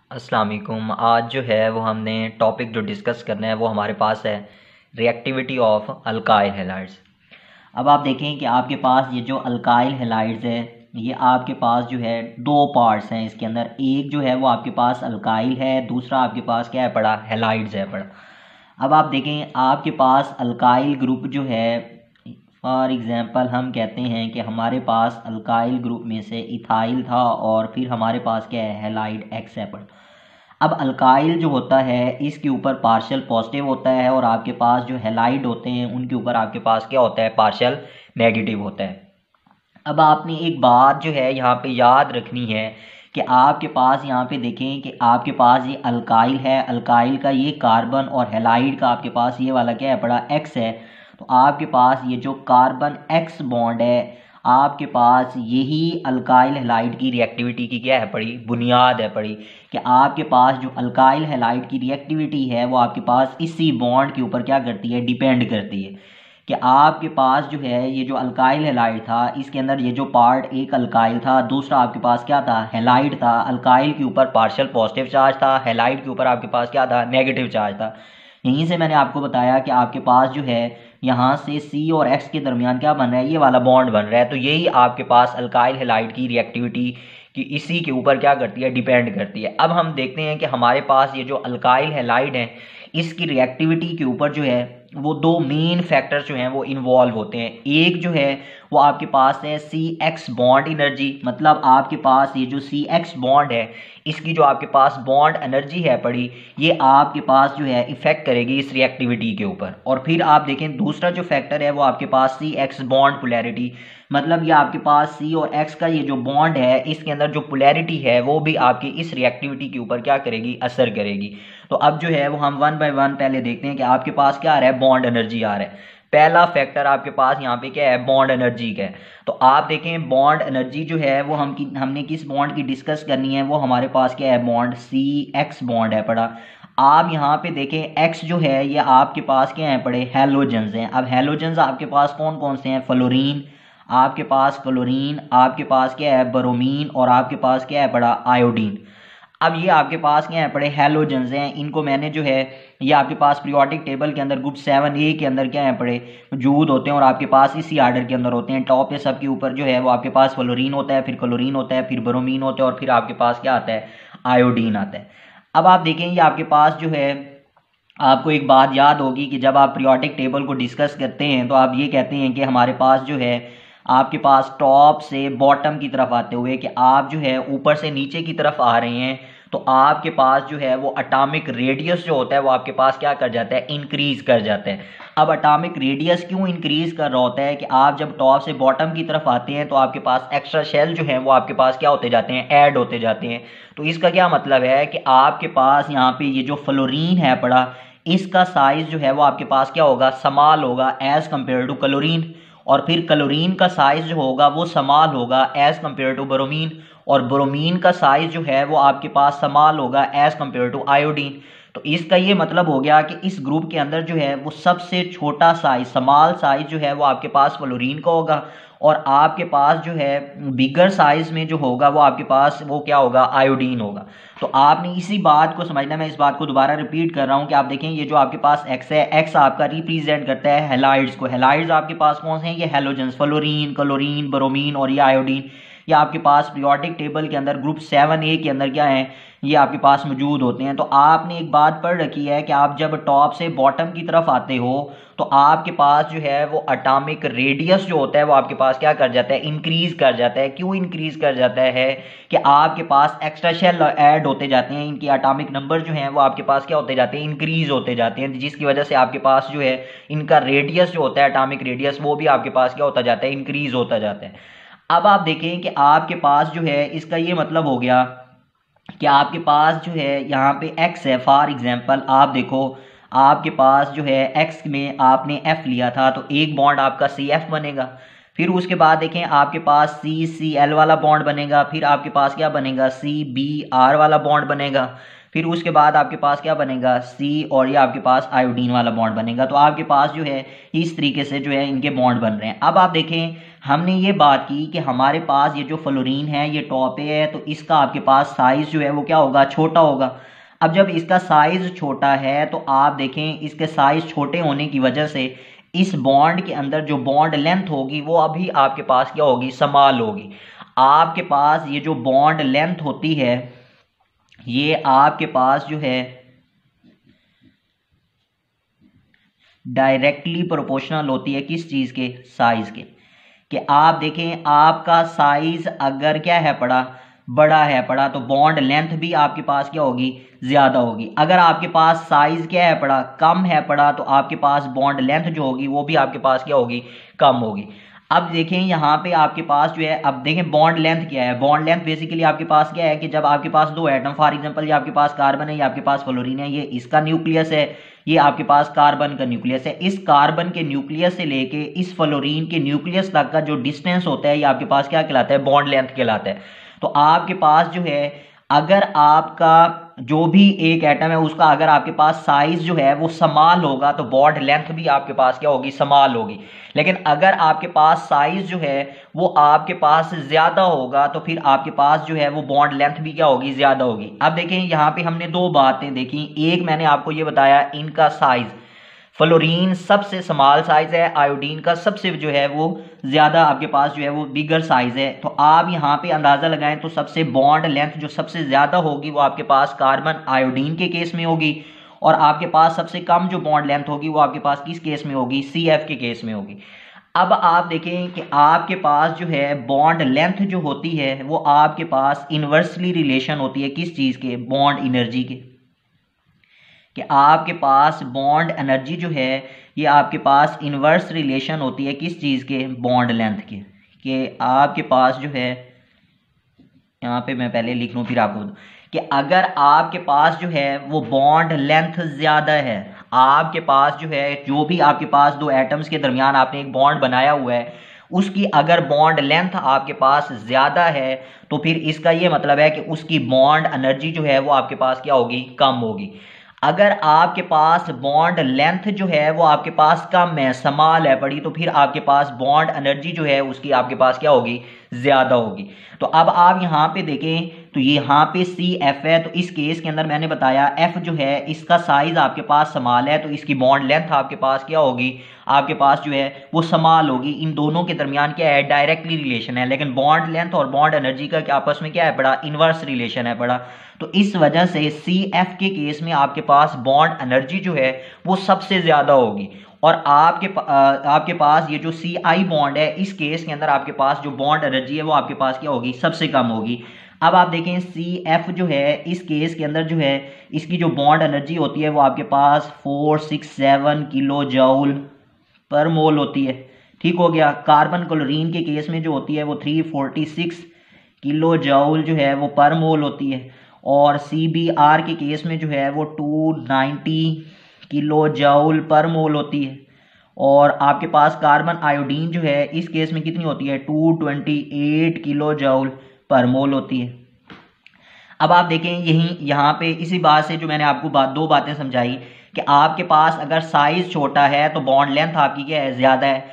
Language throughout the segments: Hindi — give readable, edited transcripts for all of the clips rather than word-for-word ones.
अस्सलाम वालेकुम। आज जो है वो हमने टॉपिक जो डिस्कस करना है वो हमारे पास है रिएक्टिविटी ऑफ अल्काइल हैलाइड्स। अब आप देखें कि आपके पास ये जो अल्काइल हैलाइड्स है ये आपके पास जो है दो पार्ट्स हैं इसके अंदर। एक जो है वो आपके पास अल्काइल है, दूसरा आपके पास क्या है पड़ा, हैलाइड्स है पड़ा। अब आप देखें आपके पास अल्काइल ग्रुप जो है, फॉर एग्जांपल हम कहते हैं कि हमारे पास अल्काइल ग्रुप में से इथाइल था और फिर हमारे पास क्या है, हैलाइड एक्स है पड़ा। अब अल्काइल जो होता है इसके ऊपर पार्शियल पॉजिटिव होता है और आपके पास जो हैलाइड होते हैं उनके ऊपर आपके पास क्या होता है, पार्शियल नेगेटिव होता है। अब आपने एक बात जो है यहाँ पे याद रखनी है कि आपके पास यहाँ पे देखें कि आपके पास ये अल्काइल है, अल्काइल का ये कार्बन और हैलाइड का आपके पास ये वाला क्या है पड़ा, एक्स है। तो आपके पास ये जो कार्बन एक्स बॉन्ड है आपके पास यही अल्काइल हैलाइड की रिएक्टिविटी की क्या है पड़ी, बुनियाद है पड़ी। कि आपके पास जो अल्काइल हैलाइड की रिएक्टिविटी है वो आपके पास इसी बॉन्ड के ऊपर क्या करती है, डिपेंड करती है। कि आपके पास जो है ये जो अल्काइल हैलाइड था इसके अंदर ये जो पार्ट एक अल्काइल था, दूसरा आपके पास क्या था, हैलाइड था। अल्काइल के ऊपर पार्शियल पॉजिटिव चार्ज था, हैलाइड के ऊपर आपके पास क्या था, नेगेटिव चार्ज था। यहीं से मैंने आपको बताया कि आपके पास जो है यहाँ से C और X के दरमियान क्या बन रहा है, ये वाला बॉन्ड बन रहा है। तो यही आपके पास अल्काइल हैलाइड की रिएक्टिविटी कि इसी के ऊपर क्या करती है, डिपेंड करती है। अब हम देखते हैं कि हमारे पास ये जो अल्काइल हैलाइड है इसकी रिएक्टिविटी के ऊपर जो है वो दो मेन फैक्टर्स जो हैं वो इन्वॉल्व होते हैं। एक जो है वो आपके पास है CX बॉन्ड एनर्जी, मतलब आपके पास ये जो CX बॉन्ड है इसकी जो आपके पास बॉन्ड एनर्जी है पड़ी ये आपके पास जो है इफेक्ट करेगी इस रिएक्टिविटी के ऊपर। और फिर आप देखें दूसरा जो फैक्टर है वो आपके पास CX बॉन्ड पोलैरिटी, मतलब ये आपके पास C और X का ये जो बॉन्ड है इसके अंदर जो पोलैरिटी है वो भी आपकी इस रिएक्टिविटी के ऊपर क्या करेगी, असर करेगी। तो अब जो है वो हम वन बाय वन पहले देखते हैं कि आपके पास क्या आ रहा है, बॉन्ड एनर्जी आ रहा है। पहला फैक्टर आपके पास यहाँ पे क्या है, बॉन्ड एनर्जी का है। तो आप देखें बॉन्ड एनर्जी जो है वो हमने किस बॉन्ड की डिस्कस करनी है, वो हमारे पास क्या है, बॉन्ड CX बॉन्ड है पड़ा। आप यहाँ पे देखें X जो है ये आपके पास क्या है पड़े, हैलोजेंस हैं। अब हैलोजेंस आपके पास कौन कौन से हैं, फ्लोरीन, आपके पास क्लोरीन, आपके पास क्या है ब्रोमीन और आपके पास क्या है पड़ा, आयोडीन। अब ये आपके पास क्या है पड़े, हैलोजेंस हैं। इनको मैंने जो है ये आपके पास पीरियोडिक टेबल के अंदर ग्रुप 7A के अंदर क्या है पड़े मौजूद होते हैं और आपके पास इसी आर्डर के अंदर होते हैं। टॉप पे सबके ऊपर जो है वो आपके पास फ्लोरीन होता है, फिर क्लोरीन होता है, फिर ब्रोमीन होता है और फिर आपके पास क्या आता है, आयोडीन आता है। अब आप देखें ये आपके पास जो है आपको एक बात याद होगी कि जब आप पीरियोडिक टेबल को डिस्कस करते हैं तो आप ये कहते हैं कि हमारे पास जो है आपके पास टॉप से बॉटम की तरफ आते हुए कि आप जो है ऊपर से नीचे की तरफ आ रहे हैं तो आपके पास जो है वो एटॉमिक रेडियस जो होता है वो आपके पास क्या कर जाता है, इंक्रीज कर जाता है। अब एटॉमिक रेडियस क्यों इंक्रीज कर रहा होता है कि आप जब टॉप से बॉटम की तरफ आते हैं तो आपके पास एक्स्ट्रा शेल जो है वो आपके पास क्या होते जाते हैं, ऐड होते जाते हैं। तो इसका क्या मतलब है कि आपके पास यहाँ पे ये जो फ्लोरीन है पड़ा इसका साइज जो है वो आपके पास क्या होगा, स्मॉल होगा एज कंपेयर टू क्लोरीन। और फिर क्लोरीन का साइज जो होगा वो स्मॉल होगा एज कंपेयर टू ब्रोमीन और ब्रोमीन का साइज जो है वो आपके पास स्मॉल होगा एज कंपेयर टू आयोडीन। तो इसका ये मतलब हो गया कि इस ग्रुप के अंदर जो है वो सबसे छोटा साइज, स्मॉल साइज जो है वो आपके पास फ्लोरीन का होगा और आपके पास जो है बिगर साइज में जो होगा वो आपके पास वो क्या होगा, आयोडीन होगा। तो आपने इसी बात को समझना, मैं इस बात को दोबारा रिपीट कर रहा हूं कि आप देखें ये जो आपके पास एक्स है, एक्स आपका रिप्रेजेंट करता है हैलाइड्स को। हैलाइड्स आपके पास कौन से हैं, ये हैलोजेंस, फ्लोरीन, क्लोरीन, ब्रोमीन और ये आयोडीन। ये आपके पास पीरियोडिक टेबल के अंदर ग्रुप 7A के अंदर क्या है, ये आपके पास मौजूद होते हैं। तो आपने एक बात पढ़ रखी है कि आप जब टॉप से बॉटम की तरफ आते हो तो आपके पास जो है वो एटॉमिक रेडियस जो होता है वो आपके पास क्या कर जाता है, इंक्रीज कर जाता है। क्यों इंक्रीज कर जाता है कि आपके पास एक्स्ट्रा शेल ऐड होते जाते हैं, इनके एटॉमिक नंबर जो हैं वो आपके पास क्या होते जाते हैं, इंक्रीज होते जाते हैं, जिसकी वजह से आपके पास जो है इनका रेडियस जो होता है, एटॉमिक रेडियस, वो भी आपके पास क्या होता जाता है, इंक्रीज होता जाता है। अब आप देखें कि आपके पास जो है इसका ये मतलब हो गया कि आपके पास जो है यहाँ पे x है, फॉर एग्जांपल आप देखो आपके पास जो है x में आपने f लिया था तो एक बॉन्ड आपका CF बनेगा। फिर उसके बाद देखें आपके पास CCl वाला बॉन्ड बनेगा, फिर आपके पास क्या बनेगा, CBr वाला बॉन्ड बनेगा। फिर उसके बाद आपके पास क्या बनेगा C, और ये आपके पास आयोडीन वाला बॉन्ड बनेगा। तो आपके पास जो है इस तरीके से जो है इनके बॉन्ड बन रहे हैं। अब आप देखें, हमने ये बात की कि हमारे पास ये जो फ्लोरीन है ये टॉप पे है, तो इसका आपके पास साइज जो है वो क्या होगा, छोटा होगा। अब जब इसका साइज छोटा है तो आप देखें इसके साइज छोटे होने की वजह से इस बॉन्ड के अंदर जो बॉन्ड लेंथ होगी वो अभी आपके पास क्या होगी, स्मॉल होगी। आपके पास ये जो बॉन्ड लेंथ होती है ये आपके पास जो है डायरेक्टली प्रोपोर्शनल होती है किस चीज़ के, साइज के। कि आप देखें आपका साइज अगर क्या है पड़ा, बड़ा है पड़ा, तो बॉन्ड लेंथ भी आपके पास क्या होगी, ज़्यादा होगी। अगर आपके पास साइज क्या है पड़ा, कम है पड़ा, तो आपके पास बॉन्ड लेंथ जो होगी वो भी आपके पास क्या होगी, कम होगी। अब देखें यहाँ पे आपके पास जो है, अब देखें बॉन्ड लेंथ क्या है। बॉन्ड लेंथ बेसिकली आपके पास क्या है कि जब आपके पास दो एटम, फॉर एग्जांपल ये आपके पास कार्बन है, ये आपके पास फ्लोरीन है, ये इसका न्यूक्लियस है, ये आपके पास कार्बन का न्यूक्लियस है। इस कार्बन के न्यूक्लियस से लेके इस फ्लोरीन के न्यूक्लियस तक का जो डिस्टेंस होता है ये आपके पास क्या कहलाता है, बॉन्ड लेंथ कहलाता है। तो आपके पास जो है अगर आपका जो भी एक एटम है उसका अगर आपके पास साइज जो है वो स्मॉल होगा तो बॉन्ड लेंथ भी आपके पास क्या होगी, स्मॉल होगी। लेकिन अगर आपके पास साइज जो है वो आपके पास ज्यादा होगा तो फिर आपके पास जो है वो बॉन्ड लेंथ भी क्या होगी, ज्यादा होगी। अब देखें यहाँ पे हमने दो बातें देखी। एक मैंने आपको ये बताया इनका साइज, फ्लोरीन सबसे स्मॉल साइज है, आयोडीन का सबसे जो है वो ज्यादा आपके पास जो है वो बिगर साइज है। तो आप यहाँ पे अंदाजा लगाएं तो सबसे बॉन्ड लेंथ जो सबसे ज्यादा होगी वो आपके पास कार्बन आयोडीन के केस में होगी, और आपके पास सबसे कम जो बॉन्ड लेंथ होगी वो आपके पास किस केस में होगी, CF के केस में होगी। अब आप देखें कि आपके पास जो है बॉन्ड लेंथ जो होती है वो आपके पास इनवर्सली रिलेशन होती है किस चीज के, बॉन्ड एनर्जी के। कि आपके पास बॉन्ड एनर्जी जो है ये आपके पास इनवर्स रिलेशन होती है किस चीज़ के, बॉन्ड लेंथ के। कि आपके पास जो है, यहाँ पे मैं पहले लिख लूँ फिर आपको बताऊँ कि अगर आपके पास जो है वो बॉन्ड लेंथ ज़्यादा है, आपके पास जो है जो भी आपके पास दो एटम्स के दरमियान आपने एक बॉन्ड बनाया हुआ है उसकी अगर बॉन्ड लेंथ आपके पास ज़्यादा है तो फिर इसका ये मतलब है कि उसकी बॉन्ड एनर्जी जो है वो आपके पास क्या होगी, कम होगी। अगर आपके पास बॉन्ड लेंथ जो है वो आपके पास कम है, स्मॉल है, बड़ी, तो फिर आपके पास बॉन्ड एनर्जी जो है उसकी आपके पास क्या होगी, ज्यादा होगी। तो अब आप यहाँ पे देखें तो यहाँ पे CF है, तो इस केस के अंदर मैंने बताया F जो है इसका साइज आपके पास स्मॉल है तो इसकी बॉन्ड लेंथ आपके पास क्या होगी, आपके पास जो है वो स्मॉल होगी। इन दोनों के दरमियान क्या है, डायरेक्टली रिलेशन है। लेकिन बॉन्ड लेंथ और बॉन्ड एनर्जी का आपस में क्या है बड़ा, इनवर्स रिलेशन है बड़ा। तो इस वजह से CF के केस में आपके पास बॉन्ड एनर्जी जो है वो सबसे ज्यादा होगी, और आपके पास ये जो CI बॉन्ड है इस केस के अंदर आपके पास जो बॉन्ड एनर्जी है वो आपके पास क्या होगी, सबसे कम होगी। अब आप देखें CF जो है इस केस के अंदर जो है इसकी जो बॉन्ड एनर्जी होती है वो आपके पास 467 किलो जूल पर मोल होती है, ठीक हो गया। कार्बन क्लोरीन के केस में जो होती है वो 346 किलो जूल जो है वो पर मोल होती है, और CBr के केस में जो है वो 290 किलो जूल पर मोल होती है, और आपके पास कार्बन आयोडीन जो है इस केस में कितनी होती है, 228 किलो जूल पर मोल होती है। अब आप देखें यहाँ पे इसी बात से जो मैंने आपको दो बातें समझाई कि आपके पास अगर साइज छोटा है तो बॉन्ड लेंथ आपकी क्या है, ज्यादा है।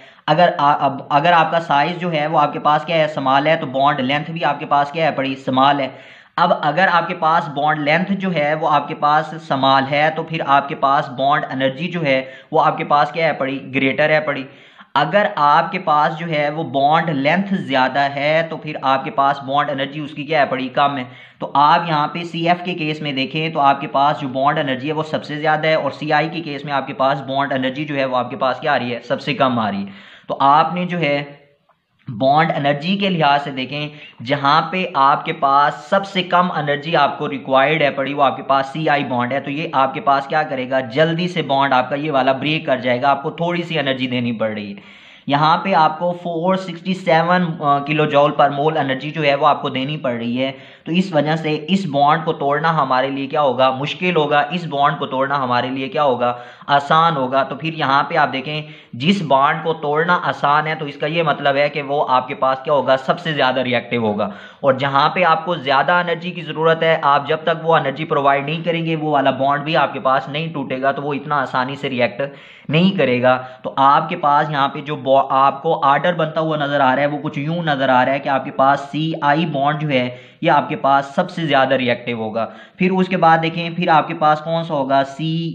अगर आपका साइज जो है वो आपके पास क्या है, स्मॉल है, तो बॉन्ड लेंथ भी आपके पास क्या है, बड़ी स्मॉल है। अब अगर आपके पास बॉन्ड लेंथ जो है वो आपके पास स्मॉल है तो फिर आपके पास बॉन्ड एनर्जी जो है वो आपके पास क्या है, बड़ी ग्रेटर है, बड़ी। अगर आपके पास जो है वो बॉन्ड लेंथ ज्यादा है तो फिर आपके पास बॉन्ड एनर्जी उसकी क्या है, बड़ी कम है। तो आप यहाँ पे CF के केस में देखें तो आपके पास जो बॉन्ड एनर्जी है वो सबसे ज्यादा है, और CI के केस में आपके पास बॉन्ड एनर्जी जो है वो आपके पास क्या आ रही है, सबसे कम आ रही है। तो आपने जो है बॉन्ड एनर्जी के लिहाज से देखें, जहां पे आपके पास सबसे कम एनर्जी आपको रिक्वायर्ड है पड़ी वो आपके पास CI बॉन्ड है, तो ये आपके पास क्या करेगा, जल्दी से बॉन्ड आपका ये वाला ब्रेक कर जाएगा, आपको थोड़ी सी एनर्जी देनी पड़ रही है। यहाँ पे आपको 467 किलो जूल पर मोल एनर्जी जो है वो आपको देनी पड़ रही है, तो इस वजह से इस बॉन्ड को तोड़ना हमारे लिए क्या होगा, मुश्किल होगा। इस बॉन्ड को तोड़ना हमारे लिए क्या होगा, आसान होगा। तो फिर यहाँ पे आप देखें, जिस बॉन्ड को तोड़ना आसान है तो इसका ये मतलब है कि वो आपके पास क्या होगा, सबसे ज़्यादा रिएक्टिव होगा। और जहाँ पे आपको ज़्यादा एनर्जी की ज़रूरत है, आप जब तक वो एनर्जी प्रोवाइड नहीं करेंगे वो वाला बॉन्ड भी आपके पास नहीं टूटेगा, तो वो इतना आसानी से रिएक्ट नहीं करेगा। तो आपके पास यहाँ पे जो आपको आर्डर बनता हुआ नजर आ रहा है वो कुछ यूं नजर आ रहा है कि आपके पास CI बॉन्ड जो है ये आपके पास सबसे ज्यादा रिएक्टिव होगा। फिर उसके बाद देखें, फिर आपके पास कौन सा होगा,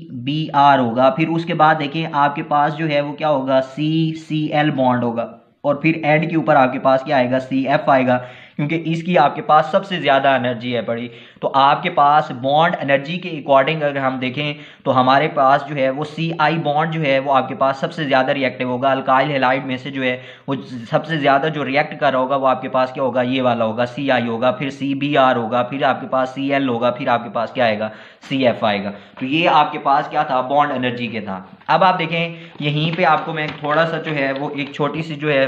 CBr होगा। फिर उसके बाद देखें आपके पास जो है वो क्या होगा, CCl बॉन्ड होगा। और फिर एंड के ऊपर आपके पास क्या आएगा, CF आएगा, क्योंकि इसकी आपके पास सबसे ज़्यादा एनर्जी है बड़ी। तो आपके पास बॉन्ड एनर्जी के अकॉर्डिंग अगर हम देखें तो हमारे पास जो है वो CI बॉन्ड जो है वो आपके पास सबसे ज़्यादा रिएक्टिव होगा। अल्काइल हैलाइड में से जो है वो सबसे ज़्यादा जो रिएक्ट कर रहा होगा वो आपके पास क्या होगा, ये वाला होगा, CI होगा। फिर CBr होगा, फिर आपके पास CL होगा, फिर आपके पास क्या आएगा, CF आएगा। तो ये आपके पास क्या था, बॉन्ड एनर्जी के था। अब आप देखें यहीं पर आपको मैं थोड़ा सा जो है वो एक छोटी सी जो है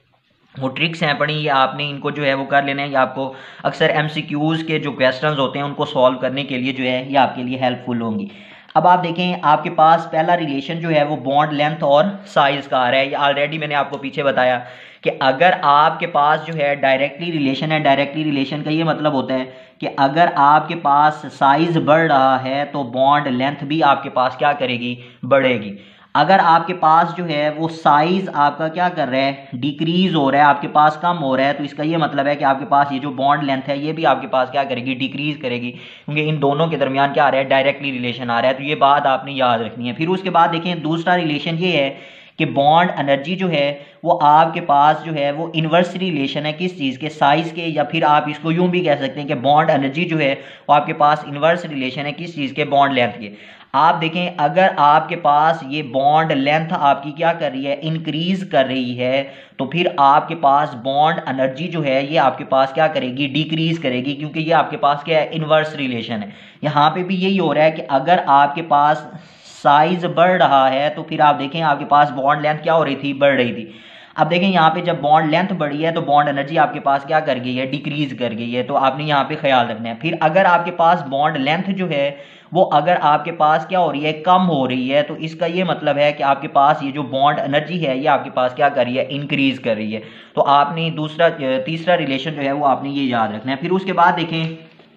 वो ट्रिक्स हैं पढ़ी, ये आपने इनको जो है वो कर लेना है। ये आपको अक्सर MCQs के जो क्वेश्चंस होते हैं उनको सॉल्व करने के लिए जो है ये आपके लिए हेल्पफुल होंगी। अब आप देखें आपके पास पहला रिलेशन जो है वो बॉन्ड लेंथ और साइज का आ रहा है। ये ऑलरेडी मैंने आपको पीछे बताया कि अगर आपके पास जो है डायरेक्टली रिलेशन है, डायरेक्टली रिलेशन का ये मतलब होता है कि अगर आपके पास साइज बढ़ रहा है तो बॉन्ड लेंथ भी आपके पास क्या करेगी, बढ़ेगी। अगर आपके पास जो है वो साइज आपका क्या कर रहा है, डिक्रीज हो रहा है, आपके पास कम हो रहा है, तो इसका ये मतलब है कि आपके पास ये जो बॉन्ड लेंथ है ये भी आपके पास क्या करेगी, डिक्रीज करेगी, क्योंकि इन दोनों के दरमियान क्या आ रहा है, डायरेक्टली रिलेशन आ रहा है। तो ये बात आपने याद रखनी है। फिर उसके बाद देखें दूसरा रिलेशन ये है कि बॉन्ड एनर्जी जो है वो आपके पास जो है वो इन्वर्स रिलेशन है, किस चीज़ के, साइज के। या फिर आप इसको यूं भी कह सकते हैं कि बॉन्ड एनर्जी जो है वो आपके पास इन्वर्स रिलेशन है, किस चीज़ के, बॉन्ड लेंथ के। आप देखें अगर आपके पास ये बॉन्ड लेंथ आपकी क्या कर रही है, इंक्रीज कर रही है, तो फिर आपके पास बॉन्ड एनर्जी जो है ये आपके पास क्या करेगी, डिक्रीज करेगी, क्योंकि ये आपके पास क्या है, इन्वर्स रिलेशन है। यहाँ पे भी यही हो रहा है कि अगर आपके पास साइज बढ़ रहा है तो फिर आप देखें आपके पास बॉन्ड लेंथ क्या हो रही थी, बढ़ रही थी। अब देखें यहाँ पे जब बॉन्ड लेंथ बढ़ी है तो बॉन्ड एनर्जी आपके पास क्या कर गई है, डिक्रीज कर गई है। तो आपने यहाँ पे ख्याल रखना है। फिर अगर आपके पास बॉन्ड लेंथ जो है वो अगर आपके पास क्या हो रही है, कम हो रही है, तो इसका ये मतलब है कि आपके पास ये जो बॉन्ड एनर्जी है ये आपके पास क्या कर रही है, इंक्रीज कर रही है। तो आपने तीसरा रिलेशन जो है वो आपने ये याद रखना है। फिर उसके बाद देखें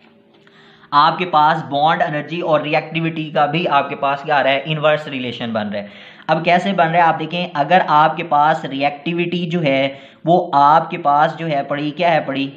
आपके पास बॉन्ड एनर्जी और रिएक्टिविटी का भी आपके पास क्या आ रहा है, इन्वर्स रिलेशन बन रहा है। अब कैसे बन रहा है, आप देखें अगर आपके पास रिएक्टिविटी जो है वो आपके पास जो है पड़ी क्या है, पड़ी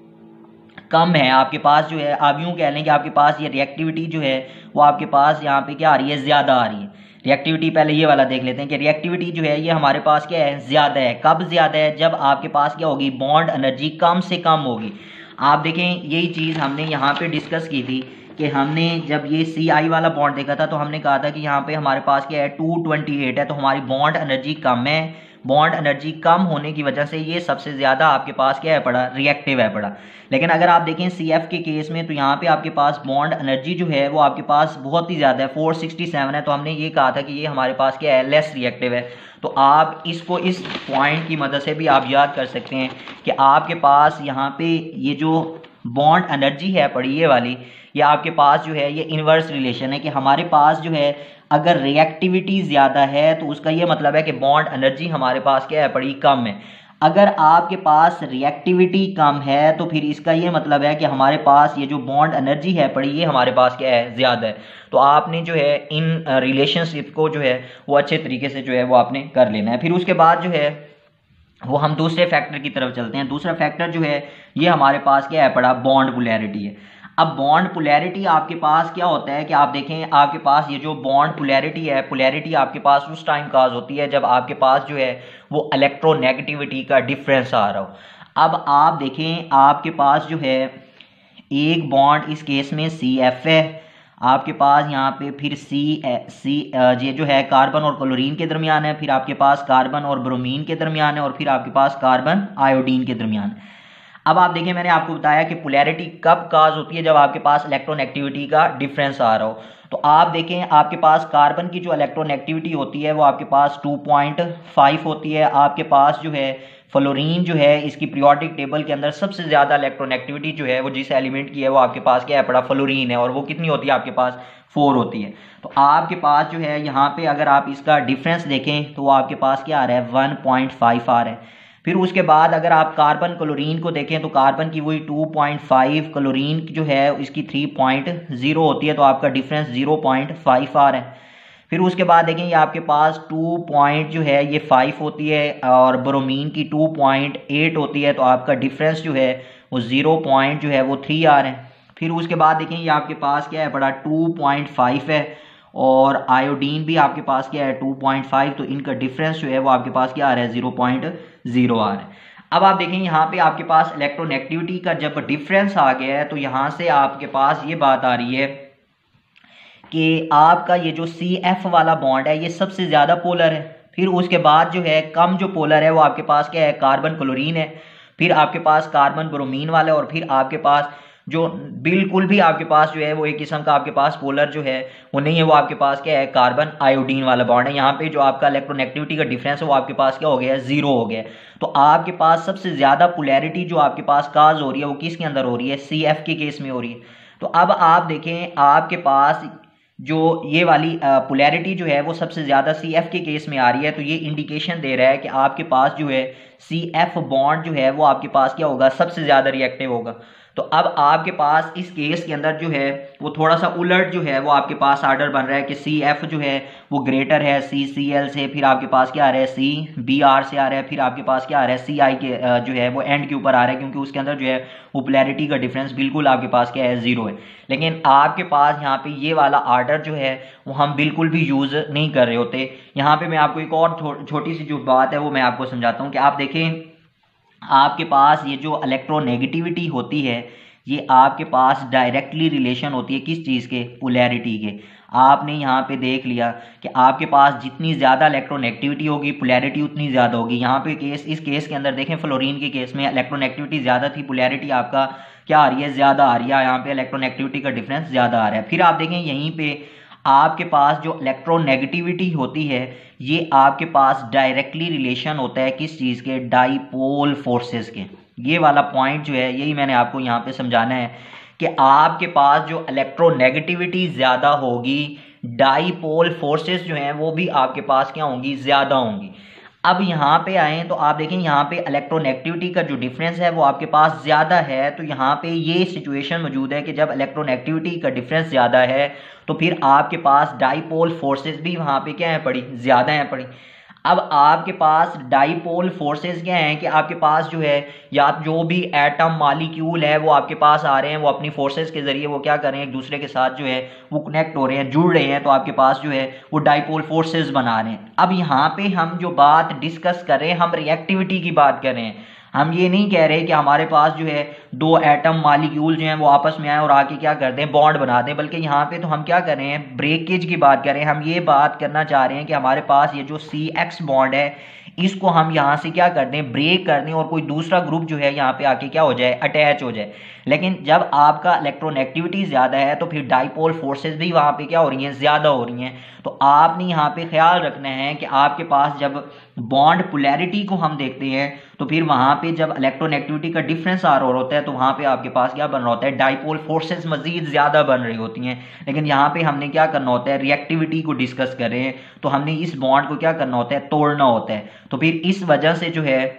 कम है, आपके पास जो है आप यूं कह लें कि आपके पास ये रिएक्टिविटी जो है वो आपके पास यहाँ पे क्या आ रही है, ज़्यादा आ रही है। रिएक्टिविटी पहले ये वाला देख लेते हैं कि रिएक्टिविटी जो है ये हमारे पास क्या है, ज़्यादा है। कब ज़्यादा है, जब आपके पास क्या होगी, बॉन्ड एनर्जी कम से कम होगी। आप देखें यही चीज़ हमने यहाँ पे डिस्कस की थी कि हमने जब ये CI वाला बॉन्ड देखा था तो हमने कहा था कि यहाँ पे हमारे पास क्या है, 228 है, तो हमारी बॉन्ड एनर्जी कम है। बॉन्ड एनर्जी कम होने की वजह से ये सबसे ज़्यादा आपके पास क्या है पड़ा, रिएक्टिव है पड़ा। लेकिन अगर आप देखें CF के केस में तो यहाँ पे आपके पास बॉन्ड एनर्जी जो है वो आपके पास बहुत ही ज़्यादा है, 467 है। तो हमने ये कहा था कि ये हमारे पास क्या है, लेस रिएक्टिव है। तो आप इसको इस पॉइंट की मदद से भी आप याद कर सकते हैं कि आपके पास यहाँ पे ये जो बॉन्ड एनर्जी है पड़ी ये वाली, ये आपके पास जो है ये इन्वर्स रिलेशन है कि हमारे पास जो है अगर रिएक्टिविटी ज़्यादा है तो उसका ये मतलब है कि बॉन्ड एनर्जी हमारे पास क्या है, पड़ी कम है। अगर आपके पास रिएक्टिविटी कम है तो फिर इसका ये मतलब है कि हमारे पास ये जो बॉन्ड एनर्जी है पड़ी ये हमारे पास क्या है, ज़्यादा है। तो आपने जो है इन रिलेशनशिप को जो है वो अच्छे तरीके से जो है वो आपने कर लेना है। फिर उसके बाद जो है वो हम दूसरे फैक्टर की तरफ चलते हैं। दूसरा फैक्टर जो है ये हमारे पास क्या है पड़ा, बॉन्ड पोलैरिटी है। अब बॉन्ड पोलैरिटी आपके पास क्या होता है कि आप देखें आपके पास ये जो बॉन्ड पोलैरिटी है, पोलैरिटी आपके पास उस टाइम काज होती है जब आपके पास जो है वो इलेक्ट्रोनेगेटिविटी का डिफरेंस आ रहा हो। अब आप देखें आपके पास जो है एक बॉन्ड इस केस में CF है, आपके पास यहाँ पे फिर ये जो है कार्बन और क्लोरीन के दरमियान है, फिर आपके पास कार्बन और ब्रोमीन के दरमियान है, और फिर आपके पास कार्बन आयोडीन के दरमियान है। अब आप देखें मैंने आपको बताया कि पोलैरिटी कब काज होती है, जब आपके पास इलेक्ट्रोनेगेटिविटी का डिफरेंस आ रहा हो। तो आप देखें आपके पास कार्बन की जो इलेक्ट्रोनेगेटिविटी होती है वो आपके पास 2.5 होती है। आपके पास जो है फ्लोरीन जो है इसकी पीरियोडिक टेबल के अंदर सबसे ज़्यादा इलेक्ट्रोनेगेटिविटी जो है वो जिस एलिमेंट की है वो आपके पास क्या है पड़ा, फ्लोरीन है, और वो कितनी होती है आपके पास 4 होती है। तो आपके पास जो है यहाँ पे अगर आप इसका डिफरेंस देखें तो वो आपके पास क्या आ रहा है 1.5 आ रहा है। फिर उसके बाद अगर आप कार्बन क्लोरीन को देखें तो कार्बन की वही 2.5, क्लोरीन जो है इसकी 3.0 होती है, तो आपका डिफरेंस 0.5 आ रहा है। फिर उसके बाद देखें ये आपके पास 2 पॉइंट जो है ये 5 होती है और ब्रोमीन की 2.8 होती है, तो आपका डिफरेंस जो है वो 0 पॉइंट जो है वो 3 आ रहे हैं। फिर उसके बाद देखें ये आपके पास क्या है बड़ा 2.5 है, और आयोडीन भी आपके पास क्या है 2.5, तो इनका डिफरेंस जो है वो आपके पास क्या आ रहा है 0.0 आ रहा है। अब आप देखें यहाँ पे आपके पास इलेक्ट्रोनेगेटिविटी का जब डिफरेंस आ गया है तो यहाँ से आपके पास ये बात आ रही है कि आपका ये जो CF वाला बॉन्ड है ये सबसे ज़्यादा पोलर है। फिर उसके बाद जो है कम जो पोलर है वो आपके पास क्या है कार्बन क्लोरीन है, फिर आपके पास कार्बन ब्रोमीन वाला है, और फिर आपके पास जो बिल्कुल भी आपके पास जो है वो एक किस्म का आपके पास पोलर जो है वो नहीं है, वो आपके पास क्या है कार्बन आयोडीन वाला बॉन्ड है। यहाँ पे जो आपका इलेक्ट्रोनेगेटिविटी का डिफरेंस है वो आपके पास क्या हो गया है 0 हो गया है। तो आपके पास सबसे ज़्यादा पोलैरिटी जो आपके पास काज हो रही है वो किसके अंदर हो रही है, CF के केस में हो रही है। तो अब आप देखें आपके पास जो ये वाली पोलैरिटी जो है वो सबसे ज़्यादा CF के केस में आ रही है, तो ये इंडिकेशन दे रहा है कि आपके पास जो है CF बॉन्ड जो है वो आपके पास क्या होगा सबसे ज़्यादा रिएक्टिव होगा। तो अब आपके पास इस केस के अंदर जो है वो थोड़ा सा उलट जो है वो आपके पास आर्डर बन रहा है कि CF जो है वो ग्रेटर है CCl से, फिर आपके पास क्या आ रहा है CBr से आ रहा है, फिर आपके पास क्या आ रहा है Ci के जो है वो एंड के ऊपर आ रहा है, क्योंकि उसके अंदर जो है वो पोलैरिटी का डिफरेंस बिल्कुल आपके पास क्या है 0 है। लेकिन आपके पास यहाँ पे ये वाला आर्डर जो है वो हम बिल्कुल भी यूज़ नहीं कर रहे होते। यहाँ पे मैं आपको एक और छोटी सी जो बात है वो मैं आपको समझाता हूँ कि आप देखें आपके पास ये जो इलेक्ट्रोनेगेटिविटी होती है ये आपके पास डायरेक्टली रिलेशन होती है किस चीज़ के, पोलैरिटी के। आपने यहाँ पे देख लिया कि आपके पास जितनी ज़्यादा इलेक्ट्रोनेगेटिविटी होगी पोलैरिटी उतनी ज़्यादा होगी। यहाँ पे इस केस के अंदर देखें फ्लोरीन के केस में इलेक्ट्रोनेगेटिविटी ज़्यादा थी, पोलैरिटी आपका क्या आ रही है ज़्यादा आ रही है, यहाँ पे इलेक्ट्रोनेगेटिविटी का डिफरेंस ज़्यादा आ रहा है। फिर आप देखें यहीं पे आपके पास जो इलेक्ट्रोनेगेटिविटी होती है ये आपके पास डायरेक्टली रिलेशन होता है किस चीज़ के, डाइपोल फोर्सेस के। ये वाला पॉइंट जो है यही मैंने आपको यहाँ पे समझाना है कि आपके पास जो इलेक्ट्रोनेगेटिविटी ज़्यादा होगी डाइपोल फोर्सेस जो हैं वो भी आपके पास क्या होंगी, ज़्यादा होंगी। अब यहाँ पे आए तो आप देखें यहाँ पे इलेक्ट्रोनेगेटिविटी का जो डिफरेंस है वो आपके पास ज़्यादा है, तो यहाँ पे ये सिचुएशन मौजूद है कि जब इलेक्ट्रोनेगेटिविटी का डिफरेंस ज़्यादा है तो फिर आपके पास डाइपोल फोर्सेस भी वहाँ पे क्या है पड़ी, ज़्यादा हैं पड़ी। अब आपके पास डाइपोल फोर्सेस क्या हैं कि आपके पास जो है या जो भी एटम मॉलिक्यूल है वो आपके पास आ रहे हैं, वो अपनी फोर्सेस के ज़रिए वो क्या कर रहे हैं एक दूसरे के साथ जो है वो कनेक्ट हो रहे हैं, जुड़ रहे हैं, तो आपके पास जो है वो डाइपोल फोर्सेस बना रहे हैं। अब यहाँ पे हम जो बात डिस्कस कर रहे हैं हम रिएक्टिविटी की बात कर रहे हैं। हम ये नहीं कह रहे कि हमारे पास जो है दो एटम मॉलिक्यूल जो हैं वो आपस में आए और आके क्या कर दें बॉन्ड बना दें, बल्कि यहाँ पे तो हम क्या कर रहे हैं ब्रेकेज की बात कर रहे हैं। हम ये बात करना चाह रहे हैं कि हमारे पास ये जो CX बॉन्ड है इसको हम यहाँ से क्या कर दें, ब्रेक कर दें और कोई दूसरा ग्रुप जो है यहाँ पे आके क्या हो जाए, अटैच हो जाए। लेकिन जब आपका इलेक्ट्रोनेगेटिविटी ज़्यादा है तो फिर डाइपोल फोर्सेस भी वहाँ पे क्या हो रही हैं, ज़्यादा हो रही हैं। तो आपने यहाँ पे ख्याल रखना है कि आपके पास जब बॉन्ड पोलैरिटी को हम देखते हैं तो फिर वहाँ पे जब इलेक्ट्रोनेगेटिविटी का डिफरेंस आ रहा होता है तो वहाँ पे आपके पास क्या बन रहा होता है, डाइपोल फोर्सेस मजीद ज़्यादा बन रही होती हैं। लेकिन यहाँ पे हमने क्या करना होता है, रिएक्टिविटी को डिस्कस कर रहे हैं तो हमने इस बॉन्ड को क्या करना होता है, तोड़ना होता है। तो फिर इस वजह से जो है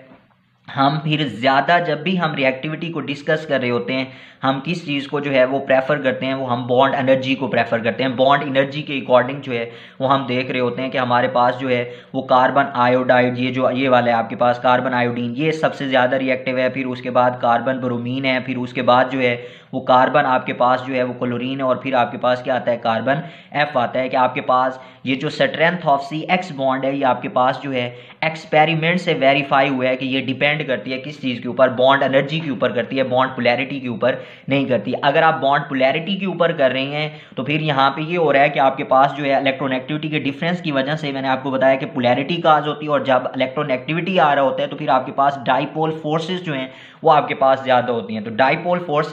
हम फिर ज़्यादा जब भी हम रिएक्टिविटी को डिस्कस कर रहे होते हैं हम किस चीज़ को जो है वो प्रेफर करते हैं, वो हम बॉन्ड एनर्जी को प्रेफर करते हैं। बॉन्ड एनर्जी के अकॉर्डिंग जो है वो हम देख रहे होते हैं कि हमारे पास जो है वो कार्बन आयोडाइड, ये जो ये वाला है आपके पास कार्बन आयोडीन, ये सबसे ज़्यादा रिएक्टिव है। फिर उसके बाद कार्बन ब्रोमीन है, फिर उसके बाद जो है वो कार्बन आपके पास जो है वो क्लोरीन है, और फिर आपके पास क्या आता है, कार्बन F आता है। कि आपके पास ये जो स्ट्रेंथ ऑफ CX बॉन्ड है ये आपके पास जो है एक्सपेरिमेंट से वेरीफाई हुआ है कि ये डिपेंड करती है किस चीज़ के ऊपर, बॉन्ड एनर्जी के ऊपर करती है, बॉन्ड पोलैरिटी के ऊपर नहीं करती। अगर आप बॉन्ड पोलैरिटी के ऊपर कर रहे हैं तो फिर यहाँ पे ये हो रहा है कि आपके पास जो है इलेक्ट्रोनेगेटिविटी के डिफरेंस की वजह से मैंने आपको बताया कि पोलैरिटी काज होती है, और जब इलेक्ट्रोनेगेटिविटी आ रहा होता है तो फिर आपके पास डाइपोल फोर्सेस जो हैं वो आपके पास ज़्यादा होती हैं। तो डाइपोल फोर्सेस जब आपके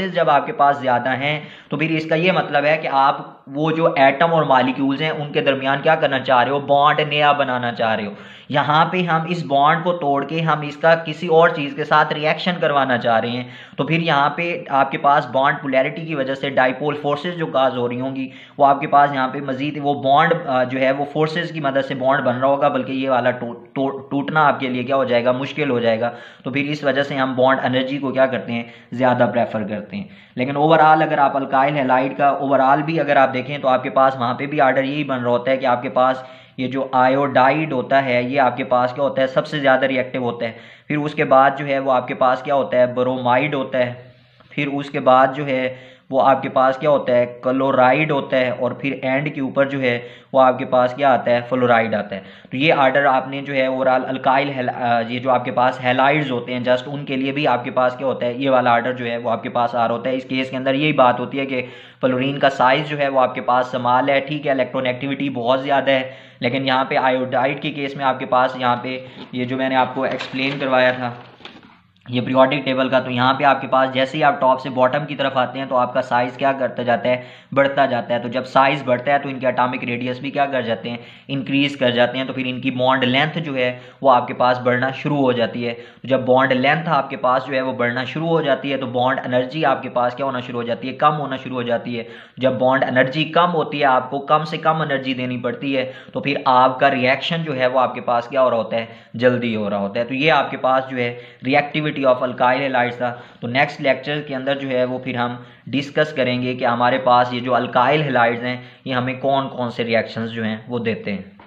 आपके पास ज़्यादा हैं तो फिर इसका ये मतलब है कि आप वो जो एटम और मॉलिक्यूल्स हैं उनके दरमियान क्या करना चाह रहे हो, बॉन्ड नया बनाना चाह रहे हो। यहाँ पे हम इस बॉन्ड को तोड़ के हम इसका किसी और चीज़ के साथ रिएक्शन करवाना चाह रहे हैं, तो फिर यहाँ पे आपके पास बॉन्ड पोलैरिटी की वजह से डाइपोल फोर्सेस जो काज हो रही होंगी वो आपके पास यहाँ पे मजीद वो बॉन्ड जो है वो फोर्सेस की मदद से बॉन्ड बन रहा होगा, बल्कि ये वाला टूटना आपके लिए क्या हो जाएगा, मुश्किल हो जाएगा। तो फिर इस वजह से हम बॉन्ड एनर्जी को क्या करते हैं, ज़्यादा प्रेफर करते हैं। लेकिन ओवरऑल अगर आप अल्काइल हैलाइड का ओवरऑल भी अगर आप देखें तो आपके पास वहाँ पे भी आर्डर यही बन रहा होता है कि आपके पास ये जो आयोडाइड होता है ये आपके पास क्या होता है, सबसे ज़्यादा रिएक्टिव होता है। फिर उसके बाद जो है वो आपके पास क्या होता है, ब्रोमाइड होता है। फिर उसके बाद जो है वो आपके पास क्या होता है, क्लोराइड होता है। और फिर एंड के ऊपर जो है वो आपके पास क्या आता है, फ्लोराइड आता है। तो ये आर्डर आपने जो है ओवरऑल अल्काइल ये जो आपके पास हैलाइड्स होते हैं जस्ट उनके लिए भी आपके पास क्या होता है, ये वाला आर्डर जो है वो आपके पास आ रहा होता है। इस केस के अंदर यही बात होती है कि फ्लोरीन का साइज जो है वो आपके पास स्मॉल है, ठीक है, इलेक्ट्रोनेगेटिविटी बहुत ज़्यादा है। लेकिन यहाँ पे आयोडाइड के केस में आपके पास यहाँ पे ये जो मैंने आपको एक्सप्लेन करवाया था ये पीरियोडिक टेबल का, तो यहाँ पे आपके पास जैसे ही आप टॉप से बॉटम की तरफ आते हैं तो आपका साइज़ क्या करता जाता है, बढ़ता जाता है। तो जब साइज़ बढ़ता है तो इनके एटॉमिक रेडियस भी क्या कर जाते हैं, इंक्रीज़ कर जाते हैं। तो फिर इनकी बॉन्ड लेंथ जो है वो आपके पास बढ़ना शुरू हो जाती है। तो जब बॉन्ड लेंथ आपके पास जो है वो बढ़ना शुरू हो जाती है तो बॉन्ड एनर्जी आपके पास क्या होना शुरू हो जाती है, कम होना शुरू हो जाती है। जब बॉन्ड एनर्जी कम होती है, आपको कम से कम एनर्जी देनी पड़ती है, तो फिर आपका रिएक्शन जो है वो आपके पास क्या हो रहा होता है, जल्दी हो रहा होता है। तो ये आपके पास जो है रिएक्टिविटी ऑफ अल्काइल हैलाइड्स था। तो नेक्स्ट लेक्चर के अंदर जो है वो फिर हम डिस्कस करेंगे कि हमारे पास ये जो अल्काइल हैलाइड्स हैं ये हमें कौन कौन से रिएक्शंस जो हैं वो देते हैं।